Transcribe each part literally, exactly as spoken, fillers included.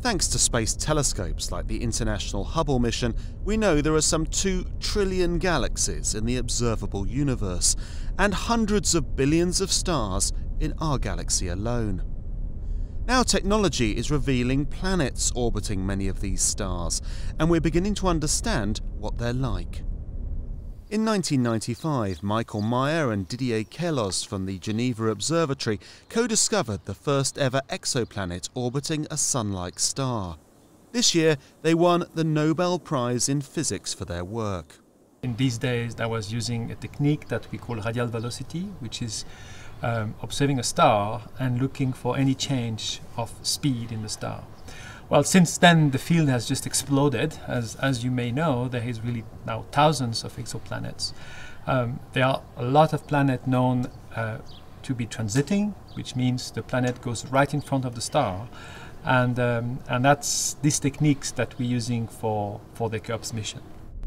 Thanks to space telescopes like the International Hubble mission, we know there are some two trillion galaxies in the observable universe, and hundreds of billions of stars in our galaxy alone. Now technology is revealing planets orbiting many of these stars, and we're beginning to understand what they're like. In nineteen ninety-five, Michael Meyer and Didier Queloz from the Geneva Observatory co-discovered the first ever exoplanet orbiting a Sun-like star. This year, they won the Nobel Prize in Physics for their work. In these days, I was using a technique that we call radial velocity, which is um, observing a star and looking for any change of speed in the star. Well, since then, the field has just exploded. As, as you may know, there is really now thousands of exoplanets. Um, there are a lot of planets known uh, to be transiting, which means the planet goes right in front of the star. And, um, and that's these techniques that we're using for, for the Cheops mission.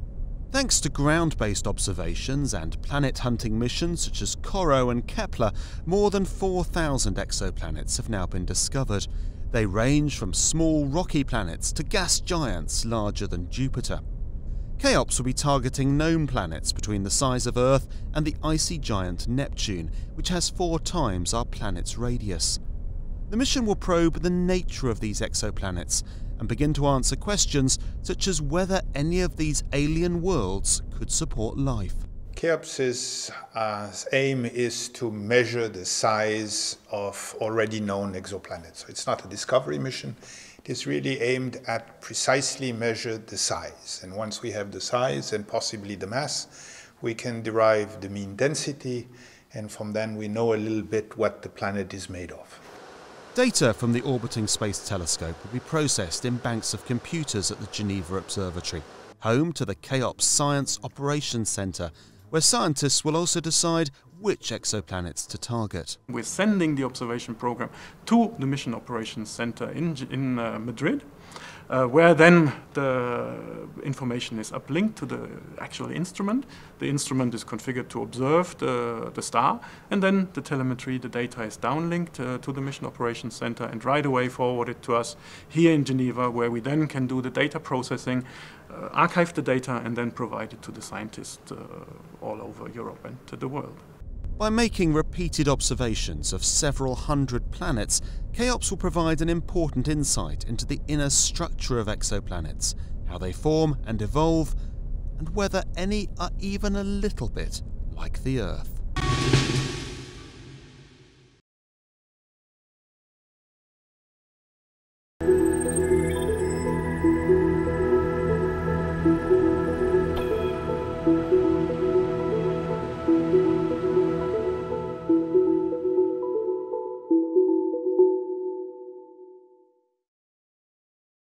Thanks to ground-based observations and planet-hunting missions such as COROT and Kepler, more than four thousand exoplanets have now been discovered. They range from small rocky planets to gas giants larger than Jupiter. Cheops will be targeting known planets between the size of Earth and the icy giant Neptune, which has four times our planet's radius. The mission will probe the nature of these exoplanets and begin to answer questions such as whether any of these alien worlds could support life. Cheops's uh, aim is to measure the size of already known exoplanets. So it's not a discovery mission. It is really aimed at precisely measure the size. And once we have the size and possibly the mass, we can derive the mean density, and from then we know a little bit what the planet is made of. Data from the orbiting space telescope will be processed in banks of computers at the Geneva Observatory, home to the Cheops Science Operations Centre, where scientists will also decide which exoplanets to target. We're sending the observation program to the Mission Operations Center in, in uh, Madrid, uh, where then the information is uplinked to the actual instrument. The instrument is configured to observe the, the star, and then the telemetry, the data is downlinked uh, to the Mission Operations Center and right away forwarded to us here in Geneva, where we then can do the data processing, uh, archive the data, and then provide it to the scientists uh, all over Europe and to the world. By making repeated observations of several hundred planets, Cheops will provide an important insight into the inner structure of exoplanets, how they form and evolve, and whether any are even a little bit like the Earth.